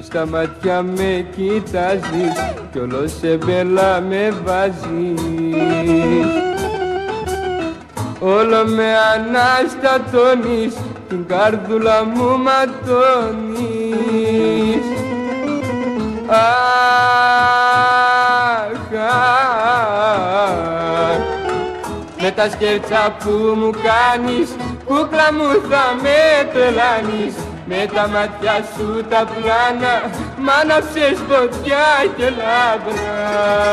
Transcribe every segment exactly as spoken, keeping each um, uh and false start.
στα μάτια με κοιτάζεις κι όλο σε μπέλα με βάζεις. Όλο με αναστατώνεις, την καρδούλα μου ματώνεις. Αχ, αχ, με τα σκέρτσα που μου κάνεις, κούκλα μου θα με τρελάνεις. Με τα μάτια σου τα πλάνα, μ' άναψες φωτιά και λάμπρα.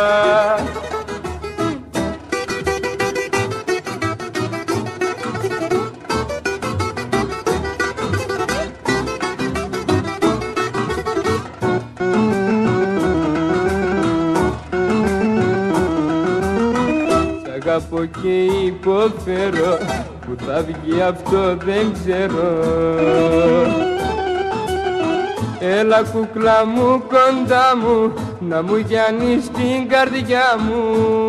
Σ' αγαπώ και υποφέρω, που θα βγει αυτό δεν ξέρω. Έλα κούκλα μου κοντά μου, να μου γιάνεις την καρδιά μου.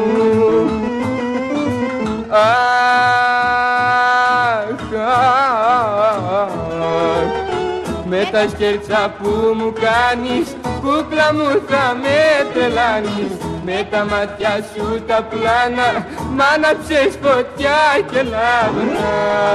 Αχ, αχ, με τα σκέρτσα που μου κάνεις, κούκλα μου θα με τρελάνεις. Με τα μάτια σου τα πλάνα, μ' άναψες φωτιά και λάμπρα.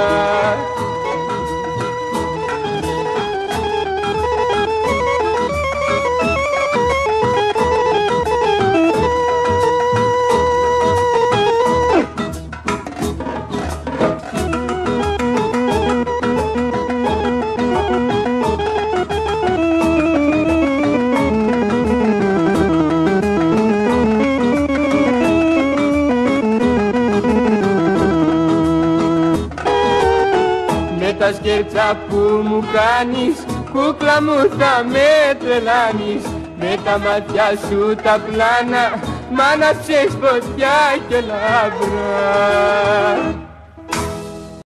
Τα σκέρτσα που μου κάνεις, κούκλα μου θα με τρελάνεις. Με τα μάτια σου τα πλάνα, μ' άναψες φωτιά και λάμπρα.